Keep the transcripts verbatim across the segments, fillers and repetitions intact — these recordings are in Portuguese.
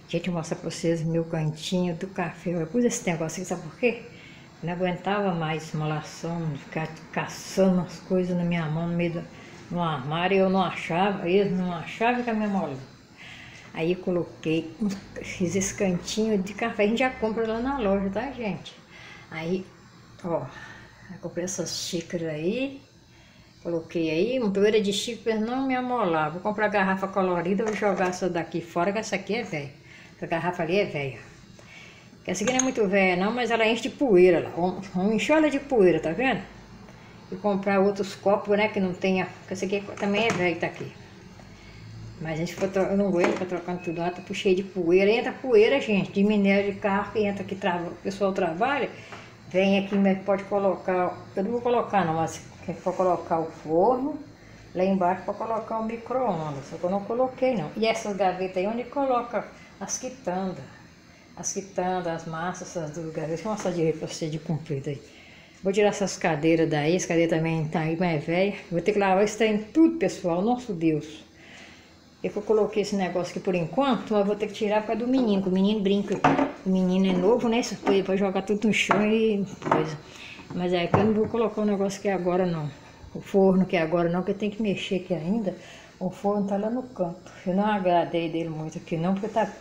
Gente, eu mostrar pra vocês meu cantinho do café. Eu pus esse negócio aqui, sabe por quê? Eu não aguentava mais esmolação, ficar caçando as coisas na minha mão, no meio do no armário, eu não achava, eles não achavam que a minha mola. Aí eu coloquei, fiz esse cantinho de café, a gente já compra lá na loja, tá, gente? Aí, ó, eu comprei essas xícaras aí, coloquei aí, uma poeira de xícara não me amolar. Vou comprar garrafa colorida, vou jogar essa daqui fora, que essa aqui é velha. Essa garrafa ali é velha. Essa aqui não é muito velha não, mas ela enche de poeira lá. Vamos encher ela de poeira, tá vendo? E comprar outros copos, né, que não tenha... Essa aqui também é velha, tá aqui. Mas a gente ficou tro... eu não aguento ficar trocando tudo lá, tá cheio de poeira. Entra poeira, gente, de minério de carro que entra aqui, trava... o pessoal trabalha, vem aqui, mas pode colocar... Eu não vou colocar não, mas quem for colocar o forno, lá embaixo para colocar o micro-ondas. Só que eu não coloquei não. E essas gavetas aí onde coloca as quitandas. As quitandas, as massas, essas duas gavetas. Deixa eu mostrar direito para você de comprido aí. Vou tirar essas cadeiras daí, essa cadeira também tá aí, mas é velha. Vou ter que lavar isso trem tudo, pessoal, nosso Deus. Eu que eu coloquei esse negócio aqui por enquanto, mas vou ter que tirar por causa do menino, que o menino brinca. O menino é novo, né? Isso foi pra jogar tudo no chão e coisa. Mas é que eu não vou colocar o negócio aqui agora não. O forno aqui agora não, que eu tenho que mexer aqui ainda. O forno tá lá no canto. Eu não agradei dele muito aqui não, porque tá...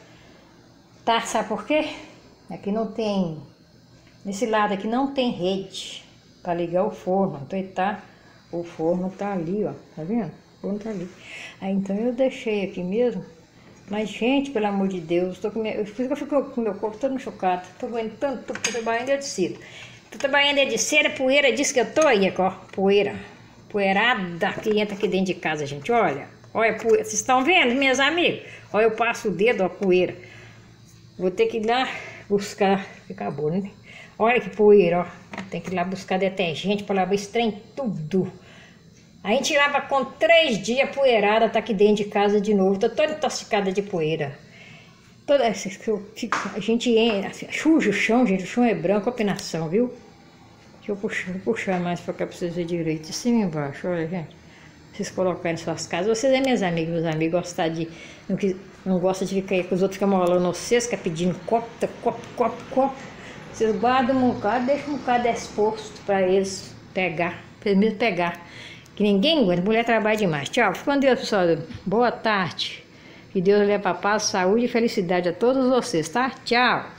Tá, sabe por quê? Aqui não tem... Nesse lado aqui não tem rede para ligar o forno. Então ele tá... O forno tá ali, ó. Tá vendo? O forno tá ali. Aí então eu deixei aqui mesmo. Mas, gente, pelo amor de Deus, tô com minha... eu fico com o meu corpo todo machucado. Tô aguentando, tô trabalhando de cera. Tô trabalhando de cera, poeira, diz que eu tô aí, ó. Poeira. Poeirada que entra aqui dentro de casa, gente. Olha. Olha a poeira. Vocês estão vendo, meus amigos? Olha, eu passo o dedo, ó, a poeira. Vou ter que ir lá buscar. Acabou, né? Olha que poeira, ó. Tem que ir lá buscar detergente para lavar esse trem tudo. A gente lava com três dias poeirada, tá aqui dentro de casa de novo. Tô toda intoxicada de poeira. Toda essa, a gente suja o chão, gente. O chão é branco, opinação, viu? Deixa eu puxar, vou puxar mais pra cá pra vocês verem direito. De cima e embaixo, olha, gente. Vocês colocarem em suas casas. Vocês é meus amigos, meus amigos, gostar de. Não, não gosta de ficar aí com os outros ficam molando vocês, ficar pedindo copo, copo, copo, copo. Vocês guardam um bocado, deixam um bocado exposto para eles pegar, para eles mesmo pegar. Que ninguém aguenta, mulher trabalha demais. Tchau, fica com Deus, pessoal. Boa tarde. Que Deus leve a paz, saúde e felicidade a todos vocês, tá? Tchau.